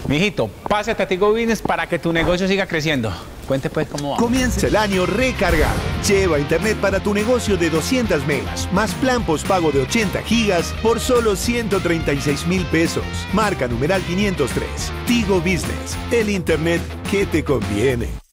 Mijito, pásate a Tigo Business para que tu negocio siga creciendo. Cuente pues cómo va. Comienza el año recargado. Lleva internet para tu negocio de 200 megas, más plan postpago de 80 gigas por solo 136.000 pesos. Marca numeral 503. Tigo Business, el internet que te conviene.